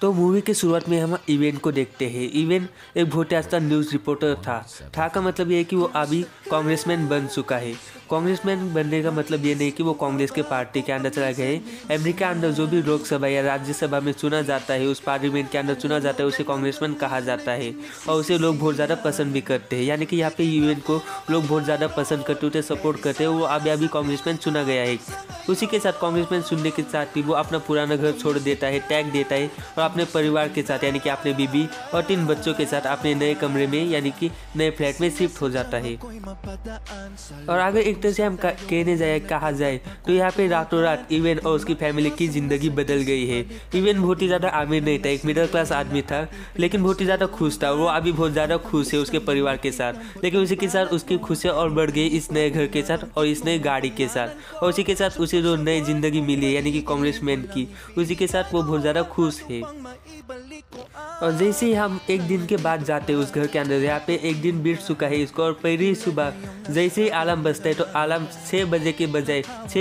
तो मूवी के शुरुआत में हम इवेन को देखते हैं। इवेन एक बहुत अच्छा न्यूज़ रिपोर्टर था का मतलब ये है कि वो अभी कांग्रेसमैन बन चुका है। कांग्रेसमैन बनने का मतलब ये नहीं कि वो कांग्रेस के पार्टी के अंदर चला गया है। अमेरिका अंदर जो भी लोकसभा या राज्यसभा में चुना जाता है, उस पार्लियामेंट के अंदर चुना जाता है, उसे कांग्रेसमैन कहा जाता है और उसे लोग बहुत ज़्यादा पसंद भी करते हैं। यानी कि यहाँ पे इवेन को लोग बहुत ज़्यादा पसंद करते होते, सपोर्ट करते हैं। वो अभी कांग्रेसमैन चुना गया है। उसी के साथ कांग्रेसमैन चुनने के साथ ही वो अपना पुराना घर छोड़ देता है, टैग देता है और अपने परिवार के साथ यानी कि अपने बीबी और 3 बच्चों के साथ अपने नए कमरे में यानी कि नए फ्लैट में शिफ्ट हो जाता है। और अगर एक तरह से हम कहा जाए तो यहाँ पे रातों रात इवेन और उसकी फैमिली की ज़िंदगी बदल गई है। इवेन बहुत ही ज़्यादा अमीर नहीं था, एक मिडिल क्लास आदमी था, लेकिन बहुत ही ज़्यादा खुश था। वो अभी बहुत ज़्यादा खुश है उसके परिवार के साथ, लेकिन उसी के साथ उसकी खुशियाँ और बढ़ गई इस नए घर के साथ और इस नई गाड़ी के साथ। और उसी के साथ उसे जो नई ज़िंदगी मिली है यानी कि कांग्रेसमैन की, उसी के साथ वो बहुत ज़्यादा खुश है। और जैसे ही हम एक दिन के बाद जाते हैं उस घर के अंदर, यहाँ पे एक दिन बीत चुका है इसको, और पहली सुबह जैसे ही अलार्म बजता है तो अलार्म 6 बजे के बजाय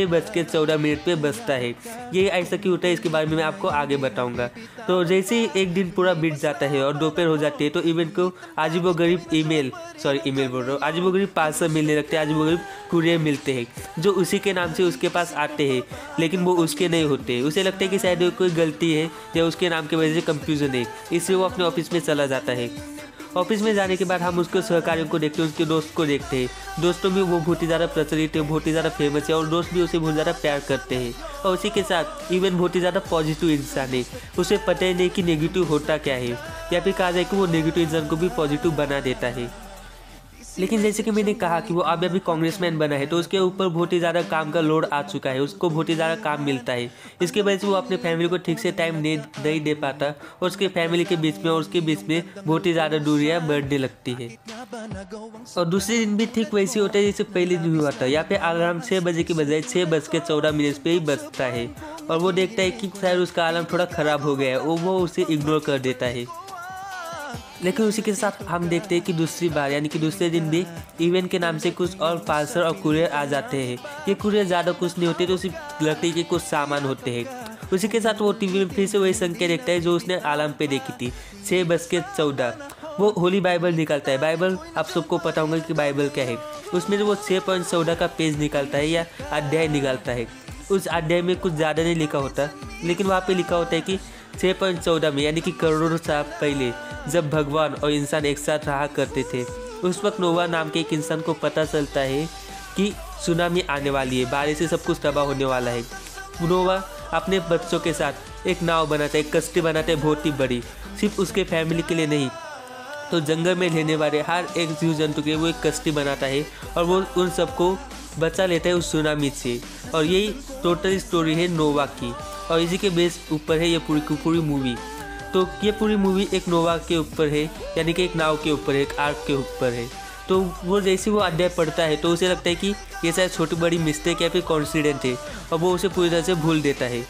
6:14 पे बजता है। ये ऐसा क्यों होता है इसके बारे में मैं आपको आगे बताऊंगा। तो जैसे ही एक दिन पूरा बीत जाता है और दोपहर हो जाती है तो इवेन को अजीबोगरीब अजीबोगरीब पार्सल मिलने लगते हैं, अजीबोगरीब कुरियर मिलते हैं जो उसी के नाम से उसके पास आते हैं, लेकिन वो उसके नहीं होते। उसे लगता है कि शायद कोई गलती है या उसके नाम की वजह से कंफ्यूजन है, इसलिए वो अपने ऑफिस में चला जाता है। ऑफिस में जाने के बाद हम उसके सहकारियों को देखते हैं, उसके दोस्त को देखते हैं। दोस्तों में वो बहुत ही ज़्यादा प्रचलित है, बहुत ही ज़्यादा फेमस है और दोस्त भी उसे बहुत ज़्यादा प्यार करते हैं। और उसी के साथ इवन बहुत ही ज़्यादा पॉजिटिव इंसान है, उसे पता ही नहीं कि नेगेटिव होता क्या है, या फिर कहा जाए कि वो नेगेटिव इंसान को भी पॉजिटिव बना देता है। लेकिन जैसे कि मैंने कहा कि वो अभी कांग्रेसमैन बना है तो उसके ऊपर बहुत ही ज़्यादा काम का लोड आ चुका है, उसको बहुत ही ज़्यादा काम मिलता है। इसके वजह से वो अपने फैमिली को ठीक से टाइम नहीं दे पाता और उसके फैमिली के बीच में और उसके बीच में बहुत ही ज़्यादा दूरियाँ बढ़ने लगती है। और दूसरे दिन भी ठीक वैसे होता है जैसे पहले दिन हुआ था। यहाँ पे अलार्म 6 बजे के बजाय 6:14 पे ही बजता है और वो देखता है कि शायद उसका अलार्म थोड़ा ख़राब हो गया है और वो उसे इग्नोर कर देता है। लेकिन उसी के साथ हम देखते हैं कि दूसरी बार यानी कि दूसरे दिन भी इवेंट के नाम से कुछ और पार्सल और कुरियर आ जाते हैं। ये कुरियर ज़्यादा कुछ नहीं होते, तो उसी लगता है कि कुछ सामान होते हैं। उसी के साथ वो टीवी में फिर से वही संख्या देखता है जो उसने अलार्म पे देखी थी, 6:14। वो होली बाइबल निकालता है। बाइबल आप सबको पता होगा कि बाइबल क्या है। उसमें जो वो 6.14 का पेज निकालता है या अध्याय निकालता है, उस अध्याय में कुछ ज़्यादा नहीं लिखा होता, लेकिन वहाँ पे लिखा होता है कि 6.14 में यानी कि करोड़ों साल पहले जब भगवान और इंसान एक साथ रहा करते थे, उस वक्त नोवा नाम के एक इंसान को पता चलता है कि सुनामी आने वाली है, बारिश से सब कुछ तबाह होने वाला है। नोवा अपने बच्चों के साथ एक नाव बनाता है, एक कश्ती बनाता है बहुत ही बड़ी, सिर्फ उसके फैमिली के लिए नहीं, तो जंगल में रहने वाले हर एक जीव जंतु के लिए वो एक कश्ती बनाता है और वो उन सबको बचा लेता है उस सुनामी से। और यही टोटल स्टोरी है नोवा की और इसी के बेस ऊपर है ये पूरी मूवी। तो ये पूरी मूवी एक नोवा के ऊपर है, यानी कि एक नाव के ऊपर है, एक आर्क के ऊपर है। तो वो जैसे वो अध्याय पढ़ता है तो उसे लगता है कि ये शायद छोटी बड़ी मिस्टेक या फिर कॉन्सिडेंट है और वो उसे पूरी तरह से भूल देता है।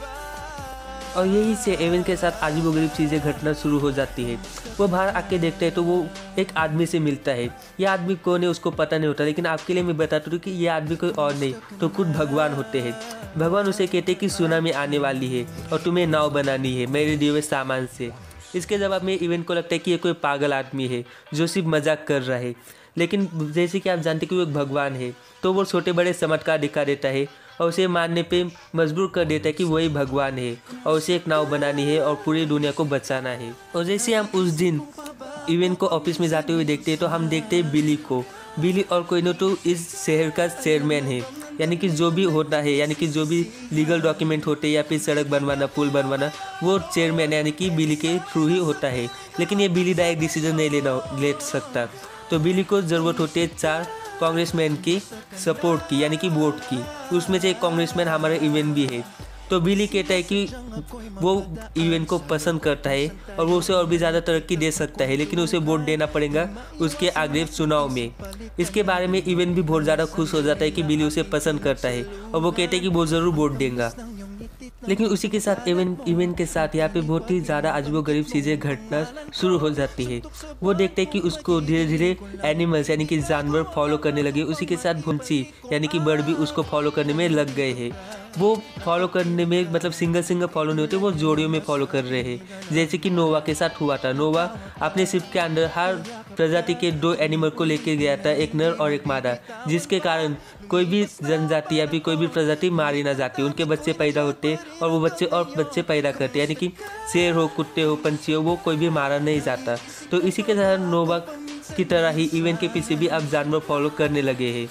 और यही से एवन के साथ अजीबोगरीब चीज़ें घटना शुरू हो जाती है। वो बाहर आके देखता है तो वो एक आदमी से मिलता है। यह आदमी कौन है उसको पता नहीं होता, लेकिन आपके लिए मैं बताता हूँ कि ये आदमी कोई और नहीं तो खुद भगवान होते हैं। भगवान उसे कहते हैं कि सुनामी आने वाली है और तुम्हें नाव बनानी है मेरे दिए हुए सामान से। इसके जवाब में इवेंट को लगता है कि ये कोई पागल आदमी है जो सिर्फ मजाक कर रहा है, लेकिन जैसे कि आप जानते हैं कि वो एक भगवान है तो वो छोटे बड़े चमत्कार दिखा देता है और उसे मानने पे मजबूर कर देता है कि वही भगवान है और उसे एक नाव बनानी है और पूरी दुनिया को बचाना है। और जैसे हम उस दिन इवेंट को ऑफिस में जाते हुए देखते हैं तो हम देखते हैं बिली को। बिली और कोई नहीं तो इस शहर का चेयरमैन है, यानी कि जो भी होता है, यानी कि जो भी लीगल डॉक्यूमेंट होते हैं या फिर सड़क बनवाना, पुल बनवाना, वो चेयरमैन यानी कि बिली के थ्रू ही होता है। लेकिन ये बिली डायरेक्ट डिसीजन नहीं ले सकता, तो बिली को ज़रूरत होती है 4 कांग्रेसमैन की सपोर्ट की, यानी कि वोट की। उसमें से एक कांग्रेसमैन हमारा इवेंट भी है। तो बिली कहता है कि वो इवेंट को पसंद करता है और वो उसे और भी ज़्यादा तरक्की दे सकता है, लेकिन उसे वोट देना पड़ेगा उसके अगले चुनाव में। इसके बारे में इवेंट भी बहुत ज़्यादा खुश हो जाता है कि बिली उसे पसंद करता है और वो कहते हैं कि वो ज़रूर वोट देगा। लेकिन उसी के साथ इवेंट के साथ यहाँ पे बहुत ही ज़्यादा अजीबोगरीब चीज़ें घटना शुरू हो जाती है। वो देखते हैं कि उसको धीरे धीरे एनिमल्स यानी कि जानवर फॉलो करने लगे। उसी के साथ भुंसी यानी कि बर्ड भी उसको फॉलो करने में लग गए हैं। वो फॉलो करने में मतलब सिंगल फॉलो नहीं होते, वो जोड़ियों में फॉलो कर रहे हैं, जैसे कि नोवा के साथ हुआ था। नोवा अपने शिप के अंदर हर प्रजाति के 2 एनिमल को लेके गया था, एक नर और एक मादा, जिसके कारण कोई भी जनजाति या फिर कोई भी प्रजाति मारी ना जाती, उनके बच्चे पैदा होते और वो बच्चे पैदा करते, यानी कि शेर हो, कुत्ते हो, पंछी हो, वो कोई भी मारा नहीं जाता। तो इसी के तरह नोवा की तरह ही इवेन के पीछे भी अब जानवर फॉलो करने लगे हैं।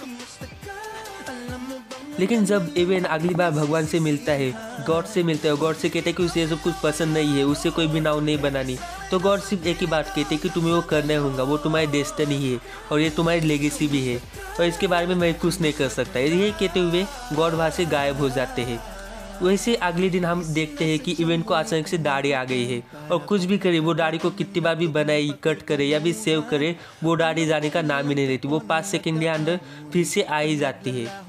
लेकिन जब इवेन अगली बार भगवान से मिलता है, गॉड से मिलता है, गॉड से कहते हैं कि उसे ये सब कुछ पसंद नहीं है, उससे कोई भी नाव नहीं बनानी, तो गॉड सिर्फ एक ही बात कहते हैं कि तुम्हें वो करना होगा, वो तुम्हारी डेस्टिनी है और ये तुम्हारी लेगेसी भी है और इसके बारे में मैं कुछ नहीं कर सकता। यही कहते हुए गॉड वहाँ से गायब हो जाते हैं। वैसे अगले दिन हम देखते हैं कि इवेन को अचानक से दाढ़ी आ गई है और कुछ भी करे, वो दाढ़ी को कितनी बार भी बनाए, कट करे या भी सेव करे, वो दाढ़ी जाने का नाम ही नहीं लेती। वो 5 सेकंड के अंदर फिर से आ ही जाती है।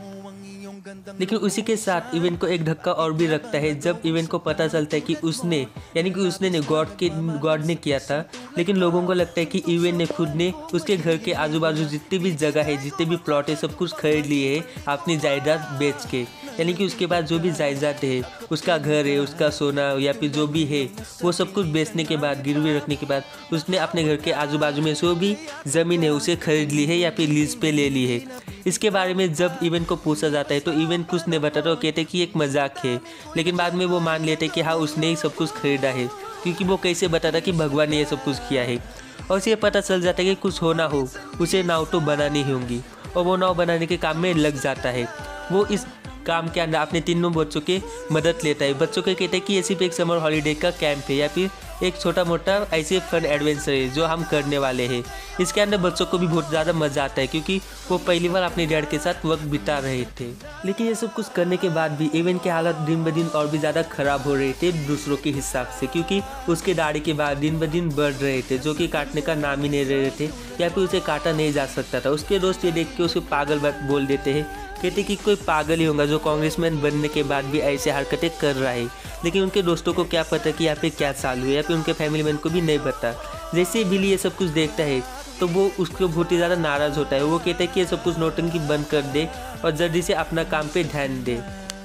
लेकिन उसी के साथ इवेन को एक धक्का और भी लगता है जब इवेन को पता चलता है कि उसने यानी कि उसने ने गॉड ने किया था। लेकिन लोगों को लगता है कि इवेन ने खुद ने उसके घर के आजू बाजू जितनी भी जगह है, जितने भी प्लॉट है, सब कुछ खरीद लिए है अपनी जायदाद बेच के, यानी कि उसके पास जो भी जायदाद है, उसका घर है, उसका सोना या फिर जो भी है, वो सब कुछ बेचने के बाद, गिरवी रखने के बाद उसने अपने घर के आजू बाजू में जो भी ज़मीन है उसे खरीद ली है या फिर लीज पे ले ली है। इसके बारे में जब इवेन को पूछा जाता है तो इवेन कुछ नहीं बताता और कहते कि एक मजाक है, लेकिन बाद में वो मान लेते कि हाँ उसने ही सब कुछ खरीदा है, क्योंकि वो कैसे बताता कि भगवान ने ये सब कुछ किया है। और उसे पता चल जाता है कि कुछ होना हो उसे नाव तो बनानी ही होंगी और वो नाव बनाने के काम में लग जाता है। वो इस काम के अंदर अपने तीनों बच्चों की मदद लेता है। बच्चों को कहते हैं कि ये सिर्फ एक समर हॉलीडे का कैंप है या फिर एक छोटा मोटा ऐसे फन एडवेंचर है जो हम करने वाले हैं। इसके अंदर बच्चों को भी बहुत ज़्यादा मज़ा आता है क्योंकि वो पहली बार अपने डैड के साथ वक्त बिता रहे थे। लेकिन ये सब कुछ करने के बाद भी इवेन के हालत दिन ब दिन और भी ज़्यादा ख़राब हो रहे थे दूसरों के हिसाब से, क्योंकि उसके दाढ़ी के बाद दिन ब दिन बढ़ रहे थे जो कि काटने का नाम ही नहीं ले रहे थे या फिर उसे काटा नहीं जा सकता था। उसके दोस्त ये देख के उसे पागल बोल देते हैं, कहते कि कोई पागल ही होगा जो कांग्रेसमैन बनने के बाद भी ऐसे हरकतें कर रहा है। लेकिन उनके दोस्तों को क्या पता कि यहाँ पे क्या चालू है या फिर उनके फैमिली मैन को भी नहीं पता। जैसे ही बिली ये सब कुछ देखता है तो वो उसको बहुत ही ज़्यादा नाराज़ होता है। वो कहता है कि ये सब कुछ नौटंकी बंद कर दे और जल्दी से अपना काम पे ध्यान दे।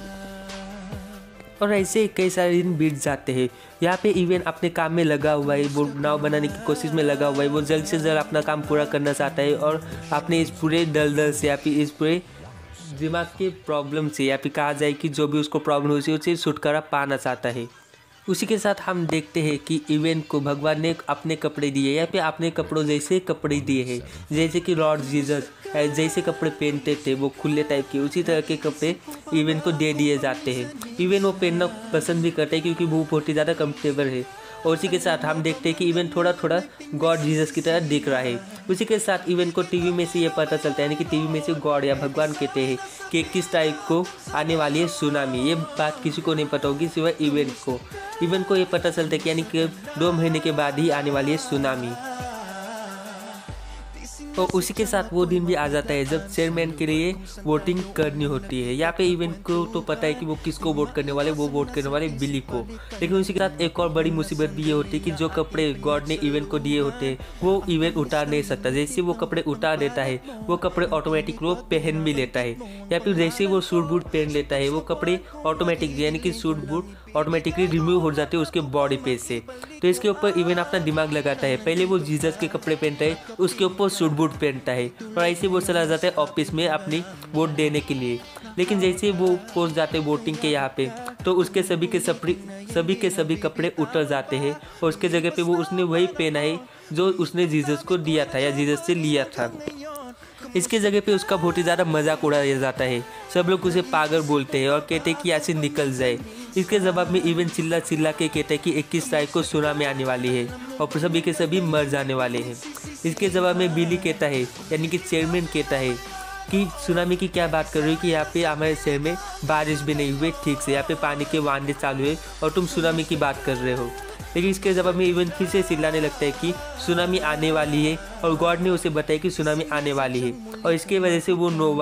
और ऐसे कई सारे दिन बीत जाते हैं। यहाँ पे इवेन अपने काम में लगा हुआ है, वो नाव बनाने की कोशिश में लगा हुआ है। वो जल्द से जल्द अपना काम पूरा करना चाहता है और अपने इस पूरे दलदल से या फिर इस पूरे दिमाग के प्रॉब्लम से या फिर कहा जाए कि जो भी उसको प्रॉब्लम हुई है उससे छुटकारा पाना चाहता है। उसी के साथ हम देखते हैं कि इवेन को भगवान ने अपने कपड़े दिए या फिर अपने कपड़ों जैसे कपड़े दिए हैं, जैसे कि लॉर्ड जीसस जैसे कपड़े पहनते थे वो खुले टाइप के, उसी तरह के कपड़े इवेन को दे दिए जाते हैं। इवेन वो पहनना पसंद भी करते हैं क्योंकि वो बहुत ही ज़्यादा कंफर्टेबल है। और उसी के साथ हम देखते हैं कि इवेन थोड़ा थोड़ा गॉड जीसस की तरह दिख रहा है। उसी के साथ इवेन को टीवी में से ये पता चलता है, यानी कि टीवी में से गॉड या भगवान कहते हैं कि 21 तारीख को आने वाली है सुनामी। ये बात किसी को नहीं पता होगी सिवाय इवेन को। इवेन को ये पता चलता है कि यानी कि 2 महीने के बाद ही आने वाली है सुनामी। और उसी के साथ वो दिन भी आ जाता है जब चेयरमैन के लिए वोटिंग करनी होती है। यहाँ पे इवेन को तो पता है कि वो किसको वोट करने वाले, वो वोट करने वाले बिली को। लेकिन उसी के साथ एक और बड़ी मुसीबत भी ये होती है कि जो कपड़े गॉड ने इवेन को दिए होते हैं वो इवेन उतार नहीं सकता। जैसे वो कपड़े उतार देता है वो कपड़े ऑटोमेटिक वो पहन भी लेता है, या फिर जैसे वो सूट बूट पहन लेता है वो कपड़े ऑटोमेटिक यानी कि सूट बूट ऑटोमेटिकली रिमूव हो जाते हैं उसके बॉडी पे से। तो इसके ऊपर इवेन अपना दिमाग लगाता है। पहले वो जीसस के कपड़े पहनता है, उसके ऊपर सूट बूट पहनता है और ऐसे वो चला जाता है ऑफिस में अपनी वोट देने के लिए। लेकिन जैसे वो पहुंच जाते हैं वोटिंग के यहाँ पे तो उसके सभी के सभी कपड़े उतर जाते हैं और उसके जगह पे वो उसने वही पहना है जो उसने जीसस को दिया था या जीसस से लिया था। इसके जगह पे उसका बहुत ही ज़्यादा मजाक उड़ाया जाता है। सब लोग उसे पागल बोलते हैं और कहते हैं कि ऐसे निकल जाए। इसके जवाब में इवेन चिल्ला चिल्ला के कहते हैं कि 21 तारीख को सुनामी आने वाली है और सभी के सभी मर जाने वाले हैं। इसके जवाब में बिली कहता है यानी कि चेयरमैन कहता है कि सुनामी की क्या बात कर रही हो कि यहाँ पे हमारे शहर में बारिश भी नहीं हुई ठीक से, यहाँ पे पानी के वांदे चालू है और तुम सुनामी की बात कर रहे हो। लेकिन इसके जवाब में इवेन फिर से चिल्लाने लगता है कि सुनामी आने वाली है और गॉड ने उसे बताया कि सुनामी आने वाली है। और इसके वजह से वो नोवा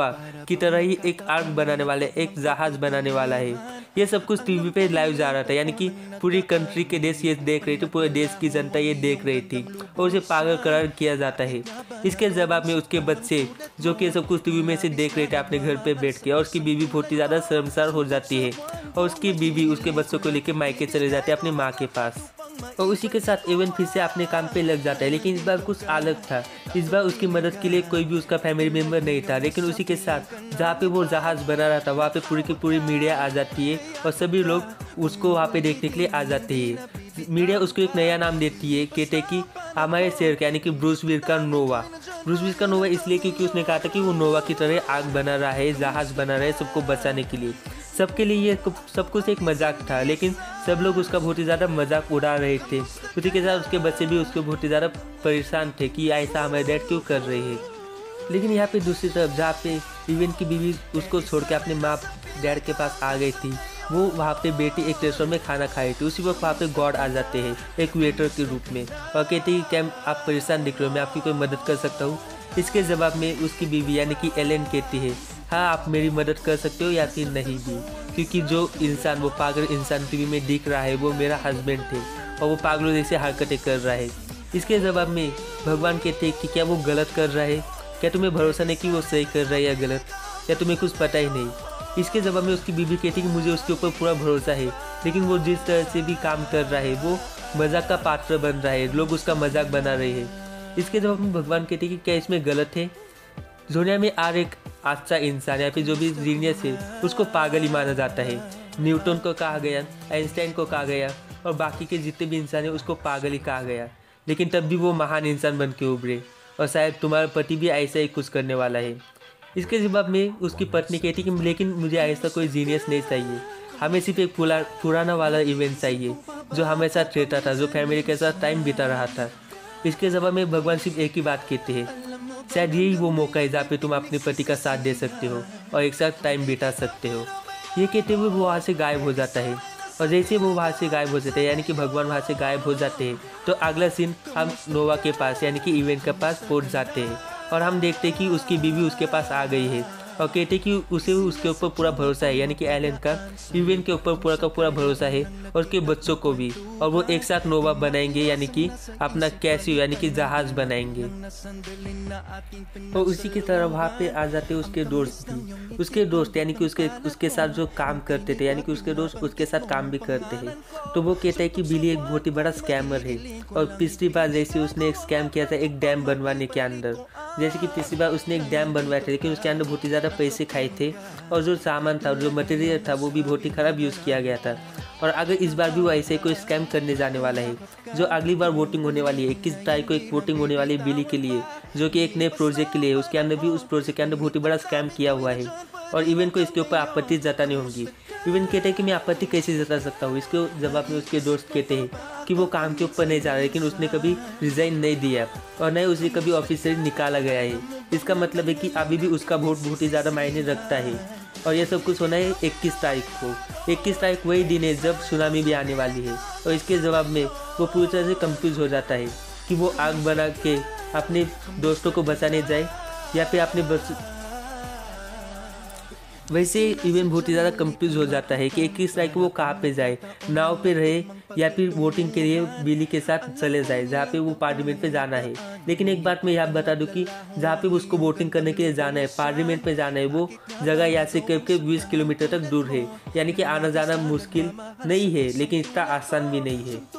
की तरह ही एक आर्क बनाने वाला है, एक जहाज बनाने वाला है। ये सब कुछ टीवी पे लाइव जा रहा था, यानी कि पूरी कंट्री के देश ये देख रही थी, पूरे देश की जनता ये देख रही थी और उसे पागल करार किया जाता है। इसके जवाब में उसके बच्चे जो कि सब कुछ टीवी में से देख रहे थे अपने घर पे बैठ के, और उसकी बीवी बहुत ही ज़्यादा शर्मसार हो जाती है और उसकी बीवी उसके बच्चों को लेकर मायके चले जाते हैं अपनी माँ के पास। और उसी के साथ एवन फिर से अपने काम पे लग जाता है, लेकिन इस बार कुछ अलग था। इस बार उसकी मदद के लिए कोई भी उसका फैमिली मेम्बर नहीं था, लेकिन उसी के साथ जहाँ पे वो जहाज़ बना रहा था वहाँ पे पूरी की पूरी मीडिया आ जाती है और सभी लोग उसको वहाँ पे देखने के लिए आ जाते हैं। मीडिया उसको एक नया नाम देती है, कहते हैं कि हमारे शहर का यानी कि ब्रूस विल का नोवा। ब्रूस विल का नोवा इसलिए क्योंकि उसने कहा था कि वो नोवा की तरह आग बना रहा है, जहाज़ बना रहा है सबको बचाने के लिए। सबके लिए ये सब कुछ एक मजाक था, लेकिन सब लोग उसका बहुत ही ज़्यादा मजाक उड़ा रहे थे। उसी के साथ उसके बच्चे भी उसके बहुत ही ज़्यादा परेशान थे कि ऐसा हमारे डैड क्यों कर रहे हैं। लेकिन यहाँ पे दूसरी तरफ जहाँ पे इवन की बीवी उसको छोड़ के अपने माँ डैड के पास आ गई थी, वो वहाँ पे बेटी एक रेस्टोरेंट में खाना खाई थी। उसी वक्त वहाँ पे गॉड आ जाते हैं एक वेटर के रूप में और कहते हैं कि आप परेशान दिख रहे हो, मैं आपकी कोई मदद कर सकता हूँ। इसके जवाब में उसकी बीवी यानी कि एलन कहती है, हाँ आप मेरी मदद कर सकते हो या फिर नहीं भी, क्योंकि जो इंसान वो पागल इंसान टीवी में दिख रहा है वो मेरा हस्बैंड थे और वो पागलों जैसे हरकतें कर रहा है। इसके जवाब में भगवान कहते हैं कि क्या वो गलत कर रहा है, क्या तुम्हें भरोसा नहीं कि वो सही कर रहा है या गलत, या तुम्हें कुछ पता ही नहीं। इसके जवाब में उसकी बीवी कहती है कि मुझे उसके ऊपर पूरा भरोसा है, लेकिन वो जिस तरह से भी काम कर रहा है वो मजाक का पात्र बन रहा है, लोग उसका मजाक बना रहे हैं। इसके जवाब में भगवान कहते हैं कि क्या इसमें गलत है। दुनिया में हर एक अच्छा इंसान या फिर जो भी जीनियस है उसको पागल ही माना जाता है। न्यूटन को कहा गया, आइंस्टाइन को कहा गया और बाकी के जितने भी इंसान हैं उसको पागल ही कहा गया, लेकिन तब भी वो महान इंसान बन के उभरे और शायद तुम्हारा पति भी ऐसा ही कुछ करने वाला है। इसके जवाब में उसकी पत्नी कहती कि लेकिन मुझे ऐसा कोई जीनियस नहीं चाहिए, हमें सिर्फ एक पुराना वाला इवेंट चाहिए जो हमेशा रहता था, जो फैमिली के साथ टाइम बिता रहा था। इसके जवाब में भगवान सिर्फ एक ही बात कहते हैं, शायद यही वो मौका है जहाँ पे तुम अपने पति का साथ दे सकते हो और एक साथ टाइम बिता सकते हो। ये कहते हुए वो वहाँ से गायब हो जाता है और जैसे वो वहाँ से गायब हो जाते हैं यानी कि भगवान वहाँ से गायब हो जाते हैं तो अगला सीन हम नोवा के पास यानी कि इवेंट के पास पहुँच जाते हैं और हम देखते हैं कि उसकी बीवी उसके पास आ गई है और कहते कि उसे उसके ऊपर पूरा भरोसा है, यानी कि एलन का इवेंट के ऊपर पूरा का पूरा भरोसा है और उसके बच्चों को भी, और वो एक साथ नोवा बनाएंगे यानी कि अपना कैसियो यानी कि जहाज बनाएंगे। और उसी की तरह वहाँ पे आ जाते उसके दोस्त भी, उसके दोस्त यानी कि उसके साथ जो काम करते थे यानी कि उसके दोस्त उसके साथ काम भी करते हैं। तो वो कहता है कि बिली एक बहुत ही बड़ा स्कैमर है और पिछली बार जैसे उसने एक स्कैम किया था एक डैम बनवाने के अंदर, जैसे कि पिछली बार उसने एक डैम बनवाया था लेकिन उसके अंदर बहुत ही ज़्यादा पैसे खाए थे और जो सामान था जो मटेरियल था वो भी बहुत ही ख़राब यूज़ किया गया था। और अगर इस बार भी वो ऐसे कोई स्कैम करने जाने वाला है, जो अगली बार वोटिंग होने वाली है 21 तारीख को एक वोटिंग होने वाली है बिली के लिए जो कि एक नए प्रोजेक्ट के लिए, उसके अंदर भी उस प्रोजेक्ट के अंदर बहुत ही बड़ा स्कैम किया हुआ है और इवेंट को इसके ऊपर आपत्ति जतानी होगी। इवेंट कहते हैं कि मैं आपत्ति कैसे जता सकता हूँ। इसके जवाब में उसके दोस्त कहते हैं कि वो काम के ऊपर नहीं जा रहा, लेकिन उसने कभी रिजाइन नहीं दिया और न ही उसे कभी ऑफिस से निकाला गया है। इसका मतलब है कि अभी भी उसका वोट बहुत ही ज़्यादा मायने रखता है और यह सब कुछ होना है 21 तारीख को। 21 तारीख वही दिन है जब सुनामी भी आने वाली है और इसके जवाब में वो पूरी तरह से कंफ्यूज हो जाता है कि वो आग बना के अपने दोस्तों को बचाने जाए या फिर अपने वैसे इवेंट बहुत ही ज़्यादा कंफ्यूज हो जाता है कि 21 तारीख को वो कहाँ पे जाए, नाव पे रहे या फिर वोटिंग के लिए बिली के साथ चले जाए जहाँ पे वो पार्लियामेंट पे जाना है। लेकिन एक बात मैं यहाँ बता दूँ कि जहाँ पे उसको वोटिंग करने के लिए जाना है, पार्लियामेंट पे जाना है, वो जगह यहाँ से करीब 20 किलोमीटर तक दूर है, यानी कि आना जाना मुश्किल नहीं है लेकिन इतना आसान भी नहीं है।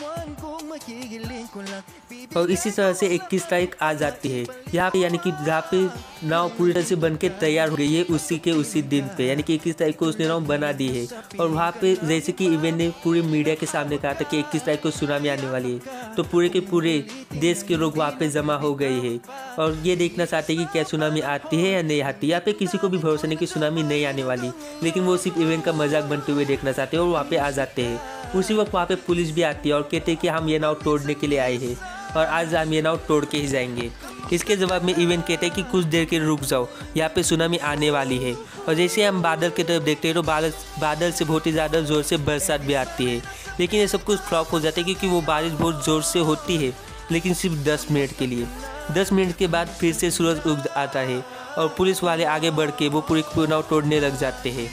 और इसी तरह से 21 तारीख आ जाती है यहाँ पे, यानी कि जहाँ पे नाव पूरी तरह से बन के तैयार हो गई है उसी दिन पे, यानी कि 21 तारीख को उसने नाव बना दी है। और वहाँ पे जैसे कि इवेंट ने पूरी मीडिया के सामने कहा था कि 21 तारीख को सुनामी आने वाली है, तो पूरे के पूरे देश के लोग वहाँ पे जमा हो गए हैं और ये देखना चाहते हैं कि क्या सुनामी आती है या नहीं आती। यहाँ पे किसी को भी भरोसा नहीं कि सुनामी नहीं आने वाली, लेकिन वो सिर्फ इवेंट का मजाक बनते हुए देखना चाहते हैं और वहाँ पे आ जाते हैं। उसी वक्त वहाँ पे पुलिस भी आती है और कहते हैं कि हम ये नाव तोड़ने के लिए आए हैं और आज हम ये नाव तोड़ के ही जाएंगे। इसके जवाब में इवेंट कहते हैं कि कुछ देर के रुक जाओ, यहाँ पे सुनामी आने वाली है। और जैसे हम बादल की तरफ देखते हैं तो बादल से बहुत ही ज़्यादा ज़ोर से बरसात भी आती है, लेकिन ये सब कुछ फ्लॉप हो जाता है क्योंकि वो बारिश बहुत ज़ोर से होती है लेकिन सिर्फ 10 मिनट के लिए। 10 मिनट के बाद फिर से सूरज उग आता है और पुलिस वाले आगे बढ़ के वो पूरी नाव तोड़ने लग जाते हैं।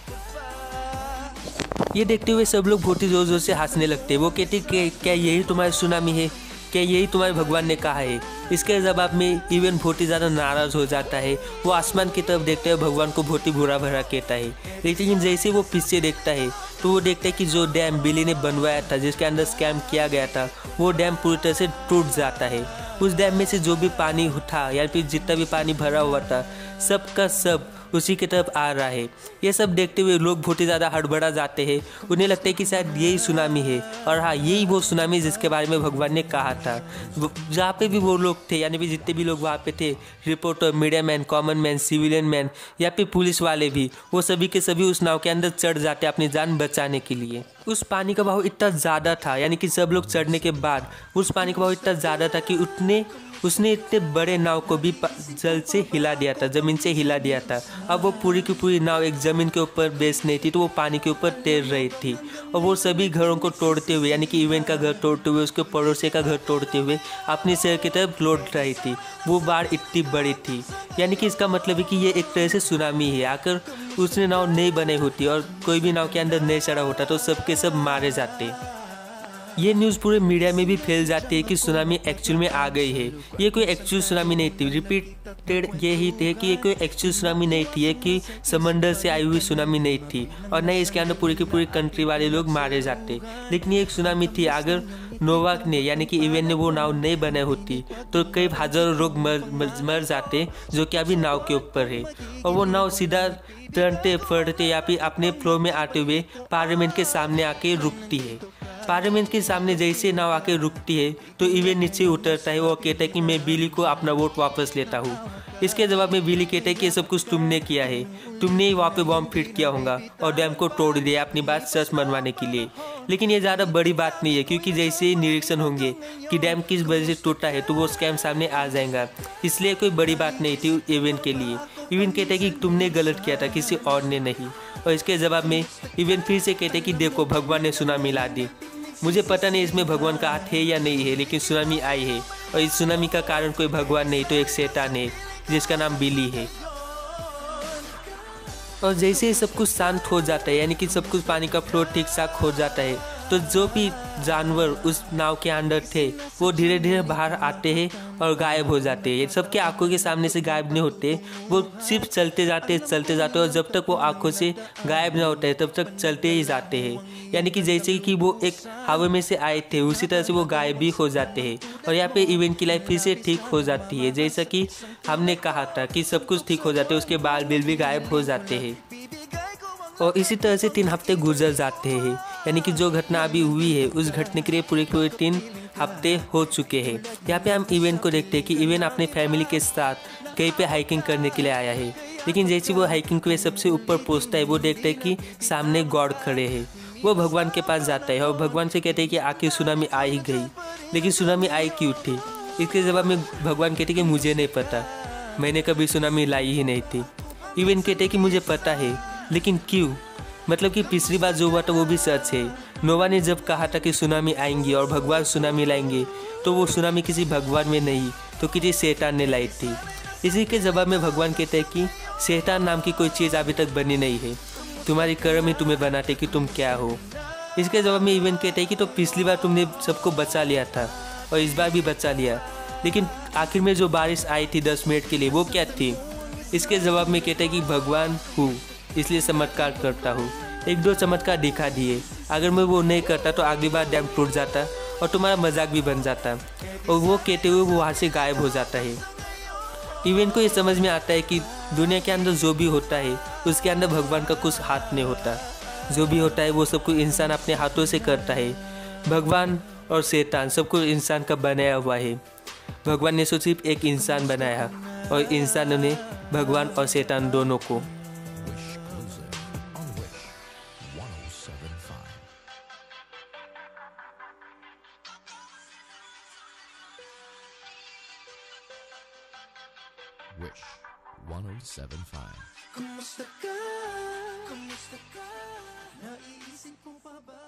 ये देखते हुए सब लोग बहुत ही जोर जोर से हंसने लगते हैं। वो कहते कि क्या यही तुम्हारी सुनामी है, क्या यही तुम्हारे भगवान ने कहा है। इसके जवाब में इवन बहुत ही ज़्यादा नाराज़ हो जाता है। वो आसमान की तरफ देखते हुए भगवान को बहुत ही बुरा भरा कहता है। लेकिन जैसे वो पीछे देखता है तो वो देखता है कि जो डैम बिली ने बनवाया था, जिसके अंदर स्कैम किया गया था, वो डैम पूरी तरह से टूट जाता है। उस डैम में से जो भी पानी था या फिर जितना भी पानी भरा हुआ था, सब का सब उसी की तरफ आ रहा है। ये सब देखते हुए लोग बहुत ही ज़्यादा हड़बड़ा जाते हैं। उन्हें लगता है कि शायद यही सुनामी है, और हाँ, यही वो सुनामी जिसके बारे में भगवान ने कहा था। जहाँ पे भी वो लोग थे, यानी कि जितने भी लोग वहाँ पे थे, reporter, media man, common man, civilian man या फिर पुलिस वाले भी, वो सभी के सभी उस नाव के अंदर चढ़ जाते अपनी जान बचाने के लिए। उस पानी का बहाव इतना ज़्यादा था, यानी कि सब लोग चढ़ने के बाद उस पानी का बहाव इतना ज़्यादा था कि उसने इतने बड़े नाव को भी जल से हिला दिया था, ज़मीन से हिला दिया था। अब वो पूरी की पूरी नाव एक ज़मीन के ऊपर बेस नहीं थी, तो वो पानी के ऊपर तैर रही थी। और वो सभी घरों को तोड़ते हुए, यानी कि इवेंट का घर तोड़ते हुए, उसके पड़ोसी का घर तोड़ते हुए अपने शहर की तरफ लौट रही थी। वो बाढ़ इतनी बड़ी थी, यानी कि इसका मतलब है कि ये एक तरह से सुनामी है। आकर उसने नाव नहीं बनाई होती और कोई भी नाव के अंदर नहीं चढ़ा होता तो सबके सब मारे जाते। ये न्यूज़ पूरे मीडिया में भी फैल जाती है कि सुनामी एक्चुअल में आ गई है। ये कोई एक्चुअल सुनामी नहीं थी, रिपीटेड ये ही थे कि ये कोई एक्चुअल सुनामी नहीं थी, ये कि समंदर से आई हुई सुनामी नहीं थी, और नहीं इसके अंदर पूरी की पूरी कंट्री वाले लोग मारे जाते। लेकिन ये एक सुनामी थी। अगर नोवाक ने, यानी कि इवेंट ने वो नाव नहीं बनाई होती तो कई हजारों लोग मर जाते, जो कि अभी नाव के ऊपर है। और वो नाव सीधा टर्नते फटते या फिर अपने फ्लो में आते हुए पार्लियामेंट के सामने आके रुकती है। पार्लियामेंट के सामने जैसे नाव आके रुकती है तो इवेंट नीचे उतरता है। वो कहता है कि मैं बिली को अपना वोट वापस लेता हूँ। इसके जवाब में बिली कहता है कि ये सब कुछ तुमने किया है, तुमने ही वहाँ पे बॉम्ब फिट किया होगा और डैम को तोड़ दिया अपनी बात सच मनवाने के लिए। लेकिन ये ज़्यादा बड़ी बात नहीं है, क्योंकि जैसे ही निरीक्षण होंगे कि डैम किस वजह से टूटा है तो वो स्कैम सामने आ जाएगा, इसलिए कोई बड़ी बात नहीं थी इवेंट के लिए। इवेंट कहते हैं कि तुमने गलत किया था, किसी और ने नहीं। और इसके जवाब में इवेंट फिर से कहते हैं कि देखो भगवान ने सुनामी ला दी। मुझे पता नहीं इसमें भगवान का हाथ है या नहीं है, लेकिन सुनामी आई है, और इस सुनामी का कारण कोई भगवान नहीं तो एक शैतान है जिसका नाम बिली है। और जैसे ही सब कुछ शांत हो जाता है, यानी कि सब कुछ पानी का फ्लो ठीक ठाक हो जाता है, तो जो भी जानवर उस नाव के अंदर थे वो धीरे धीरे बाहर आते हैं और गायब हो जाते हैं। ये सबके आंखों के सामने से गायब नहीं होते, वो सिर्फ चलते जाते और जब तक वो आंखों से गायब नहीं होते तब तक चलते ही जाते हैं। यानी कि जैसे कि वो एक हवा में से आए थे उसी तरह से वो गायब भी हो जाते हैं। और यहाँ पे इवेंट की लाइफ फिर से ठीक हो जाती है, जैसा कि हमने कहा था कि सब कुछ ठीक हो जाते है, उसके बाल बिल भी गायब हो जाते हैं। और इसी तरह से 3 हफ्ते गुजर जाते हैं, यानी कि जो घटना अभी हुई है उस घटने के लिए पूरे 3 हफ्ते हो चुके हैं। यहाँ पे हम इवेंट को देखते हैं कि इवेंट अपने फैमिली के साथ कहीं पे हाइकिंग करने के लिए आया है। लेकिन जैसे वो हाइकिंग के सबसे ऊपर पहुँचता है वो देखता है कि सामने गॉड खड़े हैं। वो भगवान के पास जाता है और भगवान से कहते हैं कि आखिर सुनामी आ ही गई, लेकिन सुनामी आई क्यों थी। इसके जवाब में भगवान कहते कि मुझे नहीं पता, मैंने कभी सुनामी लाई ही नहीं थी। इवेंट कहते कि मुझे पता है, लेकिन क्यों, मतलब कि पिछली बार जो हुआ था वो भी सच है। नोवा ने जब कहा था कि सुनामी आएंगी और भगवान सुनामी लाएंगे, तो वो सुनामी किसी भगवान में नहीं तो किसी शैतान ने लाई थी। इसी के जवाब में भगवान कहते हैं कि शैतान नाम की कोई चीज़ अभी तक बनी नहीं है, तुम्हारी कर्म ही तुम्हें बनाते कि तुम क्या हो। इसके जवाब में इवेंट कहते हैं कि तो पिछली बार तुमने सबको बचा लिया था और इस बार भी बचा लिया, लेकिन आखिर में जो बारिश आई थी 10 मिनट के लिए वो क्या थी। इसके जवाब में कहते हैं कि भगवान हूँ, इसलिए चमत्कार करता हूँ। 1-2 चमत्कार दिखा दिए, अगर मैं वो नहीं करता तो अगली बार डैम टूट जाता और तुम्हारा मजाक भी बन जाता। और वो कहते हुए वो वहाँ से गायब हो जाता है। इवेंट को ये समझ में आता है कि दुनिया के अंदर जो भी होता है उसके अंदर भगवान का कुछ हाथ नहीं होता। जो भी होता है वो सब कुछ इंसान अपने हाथों से करता है। भगवान और शैतान सब कुछ इंसान का बनाया हुआ है। भगवान ने सिर्फ एक इंसान बनाया और इंसानों ने भगवान और शैतान दोनों को। Wish 107.5.